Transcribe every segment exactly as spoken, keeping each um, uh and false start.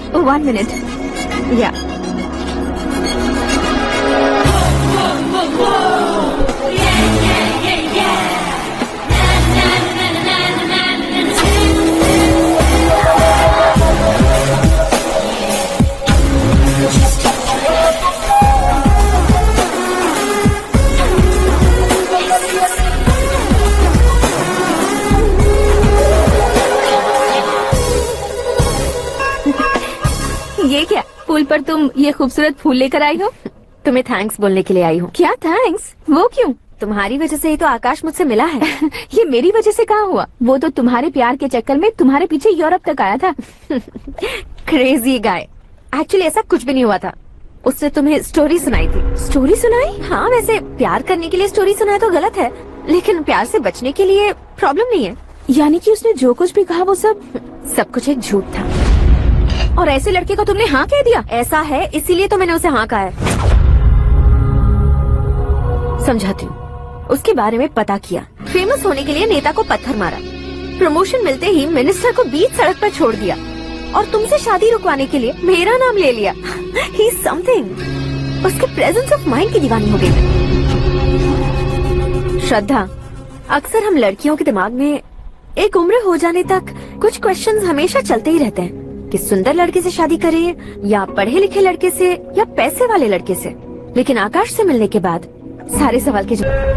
One minute. या ये क्या, पुल पर तुम ये खूबसूरत फूल लेकर आई हो? तुम्हें थैंक्स बोलने के लिए आई हूँ। क्या थैंक्स? वो क्यों? तुम्हारी वजह से ही तो आकाश मुझसे मिला है। ये मेरी वजह से कहाँ हुआ? वो तो तुम्हारे प्यार के चक्कर में तुम्हारे पीछे यूरोप तक आया था। Crazy guy. एक्चुअली ऐसा कुछ भी नहीं हुआ था। उसने तुम्हें स्टोरी सुनाई थी। स्टोरी सुनाई? हाँ, वैसे प्यार करने के लिए स्टोरी सुनाए तो गलत है, लेकिन प्यार से बचने के लिए प्रॉब्लम नहीं है। यानी कि उसने जो कुछ भी कहा वो सब सब कुछ एक झूठ था। और ऐसे लड़के को तुमने हाँ कह दिया? ऐसा है, इसीलिए तो मैंने उसे हाँ कहा है। समझाती हूँ। उसके बारे में पता किया, फेमस होने के लिए नेता को पत्थर मारा, प्रमोशन मिलते ही मिनिस्टर को बीच सड़क पर छोड़ दिया, और तुमसे शादी रुकवाने के लिए मेरा नाम ले लिया। He is something. उसके प्रेजेंस ऑफ माइंड की दीवानी हो गई। श्रद्धा, अक्सर हम लड़कियों के दिमाग में एक उम्र हो जाने तक कुछ क्वेश्चंस हमेशा चलते ही रहते हैं कि सुंदर लड़के से शादी करें या पढ़े लिखे लड़के से या पैसे वाले लड़के से। लेकिन आकाश से मिलने के बाद सारे सवाल के जवाब।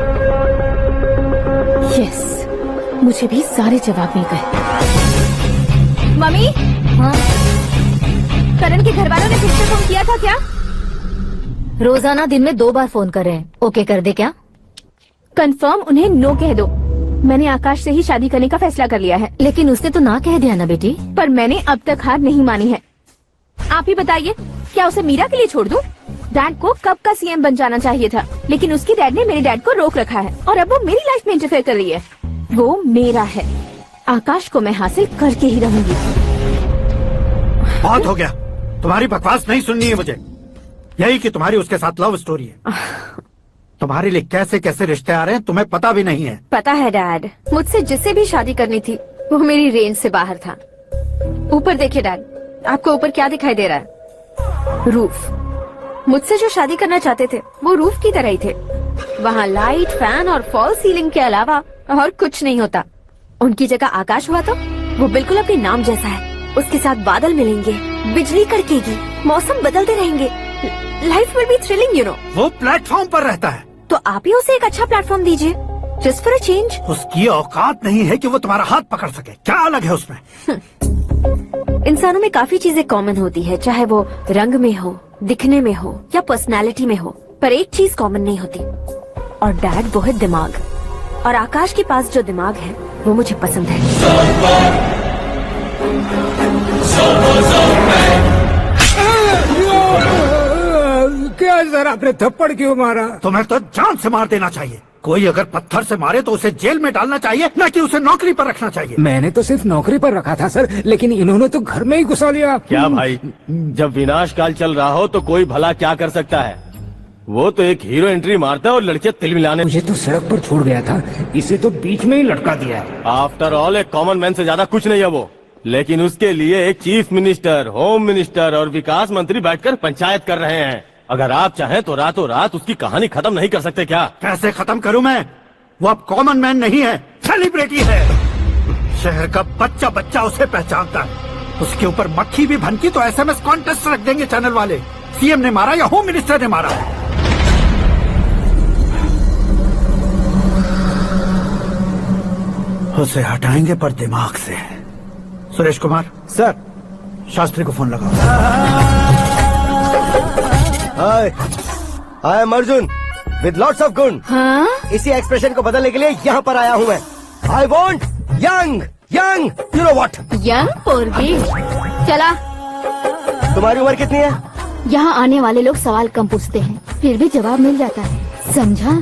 यस, मुझे भी सारे जवाब मिल गए। मम्मी, हाँ? करण के घर वालों ने फिर से फोन किया था क्या? रोजाना दिन में दो बार फोन कर रहे हैं। ओके कर दे क्या? कंफर्म उन्हें नो कह दो। मैंने आकाश से ही शादी करने का फैसला कर लिया है। लेकिन उसने तो ना कह दिया ना बेटी। पर मैंने अब तक हार नहीं मानी है। आप ही बताइए, क्या उसे मीरा के लिए छोड़ दूं? डैड को कब का सीएम बन जाना चाहिए था, लेकिन उसके डैड ने मेरे डैड को रोक रखा है और अब वो मेरी लाइफ में इंटरफेयर कर रही है। वो मेरा है, आकाश को मैं हासिल करके ही रहूंगी। बहुत हो गया, तुम्हारी बकवास नहीं सुननी है मुझे। यही कि तुम्हारी उसके साथ लव स्टोरी है। तुम्हारे लिए कैसे कैसे रिश्ते आ रहे हैं तुम्हें पता भी नहीं है। पता है डैड, मुझसे जिससे भी शादी करनी थी वो मेरी रेंज से बाहर था। ऊपर देखिए डैड, आपको ऊपर क्या दिखाई दे रहा है? रूफ। मुझसे जो शादी करना चाहते थे वो रूफ की तरह ही थे। वहाँ लाइट, फैन और फॉल सीलिंग के अलावा और कुछ नहीं होता। उनकी जगह आकाश हुआ तो वो बिल्कुल अपने नाम जैसा है। उसके साथ बादल मिलेंगे, बिजली कड़केगी, मौसम बदलते रहेंगे। Life will be thrilling, you know. वो प्लेटफॉर्म पर रहता है तो आप ही उसे एक अच्छा प्लेटफॉर्म दीजिए, जस्ट फॉर अ चेंज। उसकी औकात नहीं है कि वो तुम्हारा हाथ पकड़ सके। क्या अलग है उसमें? इंसानों में काफी चीजें कॉमन होती है, चाहे वो रंग में हो, दिखने में हो या पर्सनालिटी में हो, पर एक चीज कॉमन नहीं होती, और डैड वो है दिमाग। और आकाश के पास जो दिमाग है वो मुझे पसंद है। क्या सर, आपने थप्पड़ क्यों मारा? तुम्हें तो जान से मार देना चाहिए। कोई अगर पत्थर से मारे तो उसे जेल में डालना चाहिए, न कि उसे नौकरी पर रखना चाहिए। मैंने तो सिर्फ नौकरी पर रखा था सर, लेकिन इन्होंने तो घर में ही घुसा लिया। क्या भाई, जब विनाश काल चल रहा हो तो कोई भला क्या कर सकता है? वो तो एक हीरो एंट्री मारता है और लड़के तिल मिलाने। मुझे तो सड़क पर छोड़ गया था, इसे तो बीच में ही लटका दिया। आफ्टर ऑल एक कॉमन मैन से ज्यादा कुछ नहीं है वो, लेकिन उसके लिए एक चीफ मिनिस्टर, होम मिनिस्टर और विकास मंत्री बैठकर पंचायत कर रहे हैं। अगर आप चाहें तो रातों रात उसकी कहानी खत्म नहीं कर सकते क्या? कैसे खत्म करूं मैं? वो अब कॉमन मैन नहीं है, सेलिब्रिटी है। शहर का बच्चा बच्चा उसे पहचानता है। उसके ऊपर मक्खी भी भनकी तो एसएमएस कॉन्टेस्ट रख देंगे चैनल वाले। सीएम ने मारा या होम मिनिस्टर ने मारा। उसे हटाएंगे पर दिमाग से। सुरेश कुमार सर, शास्त्री को फोन लगाओ। Hi, I am Arjun with lots of गुण। हाँ? इसी एक्सप्रेशन को बदलने के लिए यहाँ पर आया हूँ मैं। I want young young you know what. Young पोरगी। चला। तुम्हारी उम्र कितनी है? यहाँ आने वाले लोग सवाल कम पूछते हैं, फिर भी जवाब मिल जाता है, समझा?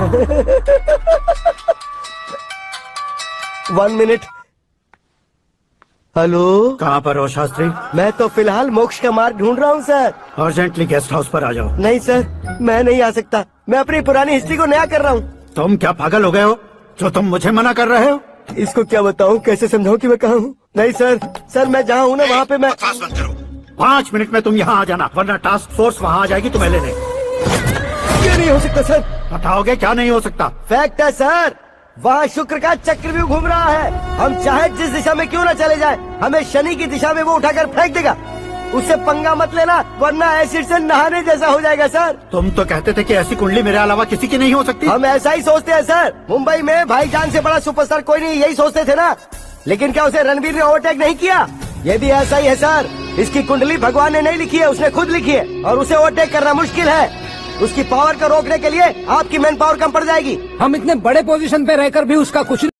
One minute. हेलो, कहाँ पर हो शास्त्री? मैं तो फिलहाल मोक्ष का मार्ग ढूंढ रहा हूँ सर। अर्जेंटली गेस्ट हाउस पर आ जाओ। नहीं सर, मैं नहीं आ सकता। मैं अपनी पुरानी हिस्ट्री को नया कर रहा हूँ। तुम क्या पागल हो गए हो जो तुम मुझे मना कर रहे हो? इसको क्या बताऊँ, कैसे समझाऊँ कि मैं कहाँ हूँ? नहीं सर, सर मैं जहाँ हूँ ना वहाँ पे मैं। पाँच मिनट में तुम यहाँ आ जाना, वरना टास्क फोर्स वहाँ आ जाएगी तुम्हें लेने। ये नहीं हो सकता सर। बताओगे क्या नहीं हो सकता? फैक्ट है सर, वहाँ शुक्र का चक्रव्यूह घूम रहा है। हम चाहे जिस दिशा में क्यों न चले जाए, हमें शनि की दिशा में वो उठाकर फेंक देगा। उससे पंगा मत लेना, वरना एसिड से नहाने जैसा हो जाएगा सर। तुम तो कहते थे कि ऐसी कुंडली मेरे अलावा किसी की नहीं हो सकती। हम ऐसा ही सोचते हैं सर। मुंबई में भाईजान से बड़ा सुपरस्टार कोई नहीं, यही सोचते थे ना। लेकिन क्या उसे रणवीर ने ओवरटेक नहीं किया? ये भी ऐसा ही है सर। इसकी कुंडली भगवान ने नहीं लिखी है, उसने खुद लिखी है, और उसे ओवरटेक करना मुश्किल है। उसकी पावर को रोकने के लिए आपकी मैन पावर कम पड़ जाएगी। हम इतने बड़े पोजीशन पे रहकर भी उसका कुछ